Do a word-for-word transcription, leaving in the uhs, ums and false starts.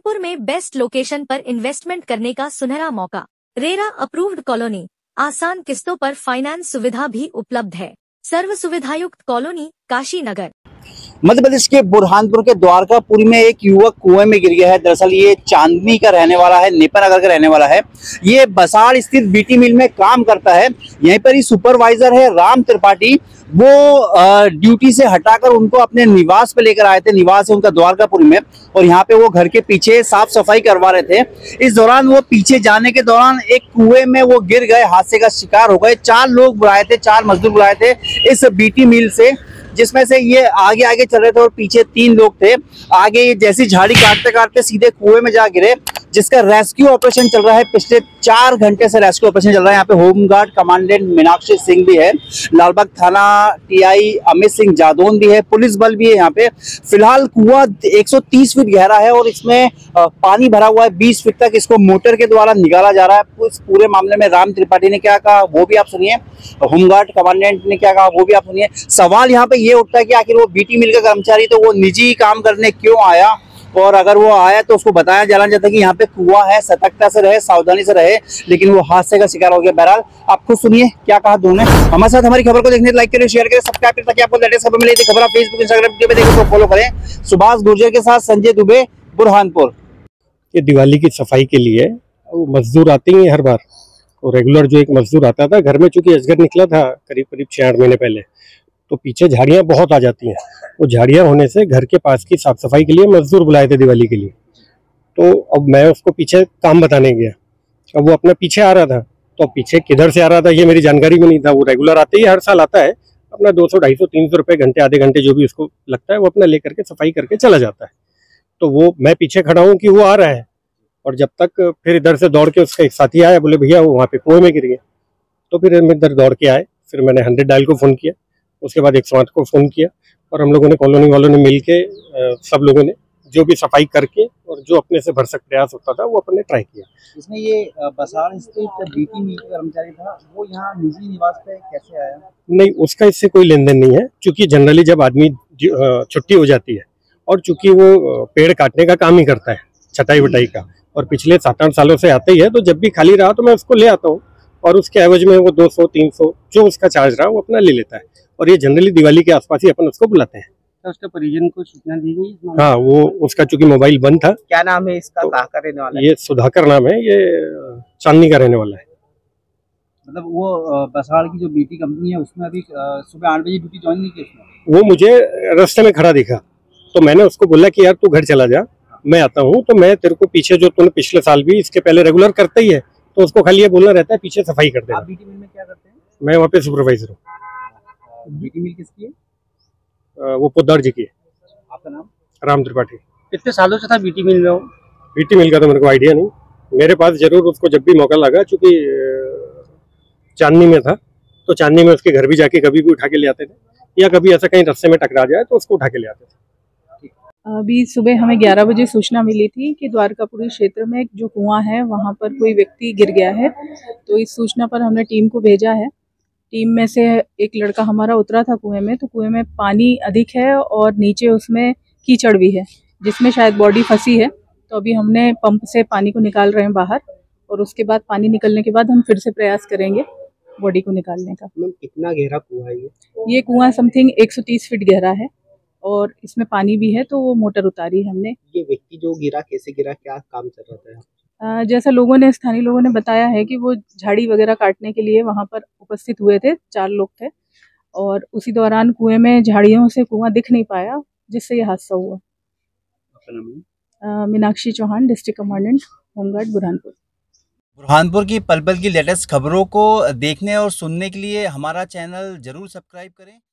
बुरहानपुर में best location पर investment करने का सुनहरा मौका। रेरा अप्रूव्ड कॉलोनी, आसान किस्तों पर फाइनेंस सुविधा भी उपलब्ध है। सर्व सुविधायुक्त कॉलोनी, काशी नगर। मध्य प्रदेश के बुरहानपुर के द्वारकापुरी में एक युवक कुएं में गिर गया है। दरअसल ये चांदनी का रहने वाला है, नेपा नगर का रहने वाला है। ये बसाड़ स्थित बीटी मिल में काम करता है। यहीं पर ही सुपरवाइजर है राम त्रिपाठी। वो ड्यूटी से हटाकर उनको अपने निवास पे लेकर आए थे। निवास है उनका द्वारकापुरी में, और यहाँ पे वो घर के पीछे साफ सफाई करवा रहे थे। इस दौरान वो पीछे जाने के दौरान एक कुएं में वो गिर गए, हादसे का शिकार हो गए। चार लोग बुलाए थे, चार मजदूर बुलाए थे इस बीटी मिल से, जिसमें से ये आगे आगे चल रहे थे और पीछे तीन लोग थे। आगे ये जैसी झाड़ी काटते काटते सीधे कुएं में जा गिरे, जिसका रेस्क्यू ऑपरेशन चल रहा है। पिछले चार घंटे से रेस्क्यू ऑपरेशन चल रहा है। यहाँ पे होमगार्ड कमांडेंट मीनाक्षी सिंह भी है, लालबाग थाना टीआई अमित सिंह जादौन भी है, पुलिस बल भी है। यहाँ पे फिलहाल कुआं एक सौ तीस फीट गहरा है और इसमें पानी भरा हुआ है बीस फीट तक। इसको मोटर के द्वारा निकाला जा रहा है। इस पूरे मामले में राम त्रिपाठी ने क्या कहा वो भी आप सुनिए, होमगार्ड कमांडेंट ने क्या कहा वो भी आप सुनिए। सवाल यहाँ पे ये उठता है कि आखिर वो बीटी मिल का कर्मचारी तो वो निजी काम करने क्यों आया, और अगर वो आया तो उसको बताया जाना चाहता है कि यहाँ पे कुआं है, सतर्कता से रहे, सावधानी से रहे, लेकिन वो हादसे का शिकार हो गया। बहरहाल आप खुद सुनिए क्या कहा दोनों ने। हमारे साथ हमारी खबर को देखने लाइक करें, शेयर करें, सब्सक्राइब करें ताकि आपको लेटेस्ट खबर मिले। खबर आप फेसबुक इंस्टाग्राम वीडियो पे देखें तो फॉलो करें। सुभाष गुर्जर के साथ संजय दुबे, बुरहानपुर। ये दिवाली की सफाई के लिए वो मजदूर आते ही हर बार, और रेगुलर जो एक मजदूर आता था घर में, चूंकि अजगर निकला था करीब करीब छह आठ महीने पहले, तो पीछे झाड़ियाँ बहुत आ जाती हैं। वो झाड़ियाँ होने से घर के पास की साफ सफाई के लिए मजदूर बुलाए थे दिवाली के लिए। तो अब मैं उसको पीछे काम बताने गया। अब वो अपना पीछे आ रहा था, तो पीछे किधर से आ रहा था ये मेरी जानकारी में नहीं था। वो रेगुलर आते ही हर साल आता है, अपना दो सौ ढाई सौ तीन सौ रुपये घंटे आधे घंटे जो भी उसको लगता है वो अपना ले करके सफाई करके चला जाता है। तो वो मैं पीछे खड़ा हूँ कि वो आ रहा है, और जब तक फिर इधर से दौड़ के उसका एक साथी आया, बोले भैया वो वहाँ पे कुएं में गिर गया। तो फिर हम इधर दौड़ के आए, फिर मैंने हंड्रेड डायल को फ़ोन किया, उसके बाद एक सौ आठ को फ़ोन किया, और हम लोगों ने कॉलोनी वालों ने मिल के सब लोगों ने जो भी सफाई करके और जो अपने से भरसक प्रयास होता था वो अपने ट्राई किया। इसमें ये बसाड़ स्थित बीटी मिल का कर्मचारी था, वो यहाँ निजी निवास पे कैसे आया? नहीं, उसका इससे कोई लेन देन नहीं है, क्योंकि जनरली जब आदमी छुट्टी हो जाती है, और चूंकि वो पेड़ काटने का काम ही करता है, छटाई वटाई का, और पिछले सात आठ सालों से आते ही है, तो जब भी खाली रहा तो मैं उसको ले आता हूँ, और उसके एवज में वो दो सौ तीन सौ जो उसका चार्ज रहा वो अपना ले लेता है। और ये जनरली दिवाली के आसपास ही अपन उसको बुलाते हैं। तो उसके परिजन को सूचना दी गई? हाँ, वो उसका चूंकि मोबाइल बंद था। क्या नाम है इसका? तो कहाँ रहने वाला है? ये सुधाकर नाम है, ये चांदनी का रहने वाला है। मतलब वो बसाड़ की जो बीटी कंपनी है उसमें अभी सुबह आठ बजे ड्यूटी ज्वाइन नहीं की उसने? वो मुझे रास्ते में खड़ा दिखा, तो मैंने उसको बोला कि यार तू घर चला जा, मैं आता हूँ। तो मैं तेरे को पीछे जो तूने पिछले साल भी इसके पहले रेगुलर करता ही है, तो उसको खाली ये बोलना रहता है पीछे सफाई कर देना। आप बीटी मिल में क्या करते हैं? मैं वहाँ पे सुपरवाइजर हूँ। बीटी मिल किसकी है? वो पोद्दार जी की है। आपका नाम? राम त्रिपाठी। कितने सालों से था बीटी मिल में? बीटी मिल का तो मेरे को आइडिया नहीं, मेरे पास जरूर उसको जब भी मौका लगा, चूंकि चांदनी में था तो चांदनी में उसके घर भी जाके कभी भी उठा के ले आते थे, या कभी ऐसा कहीं रास्ते में टकरा जाए तो उसको उठा के ले आते थे। अभी सुबह हमें ग्यारह बजे सूचना मिली थी कि द्वारकापुरी क्षेत्र में जो कुआं है वहां पर कोई व्यक्ति गिर गया है। तो इस सूचना पर हमने टीम को भेजा है। टीम में से एक लड़का हमारा उतरा था कुएं में, तो कुएं में पानी अधिक है और नीचे उसमें कीचड़ भी है, जिसमें शायद बॉडी फंसी है। तो अभी हमने पंप से पानी को निकाल रहे हैं बाहर, और उसके बाद पानी निकलने के बाद हम फिर से प्रयास करेंगे बॉडी को निकालने का। मैम कितना गहरा कुआं है ये? ये कुआं समथिंग एक सौ तीस फीट गहरा है, और इसमें पानी भी है, तो वो मोटर उतारी हमने। ये व्यक्ति जो गिरा कैसे गिरा, क्या काम चल रहा था? आ, जैसा लोगों ने स्थानीय लोगों ने बताया है कि वो झाड़ी वगैरह काटने के लिए वहां पर उपस्थित हुए थे, चार लोग थे, और उसी दौरान कुएं में झाड़ियों से कुआं दिख नहीं पाया, जिससे ये हादसा हुआ। Meenakshi Chauhan, district commandant, home guard, Burhanpur. Burhanpur की पल पल की लेटेस्ट खबरों को देखने और सुनने के लिए हमारा चैनल जरूर सब्सक्राइब करें।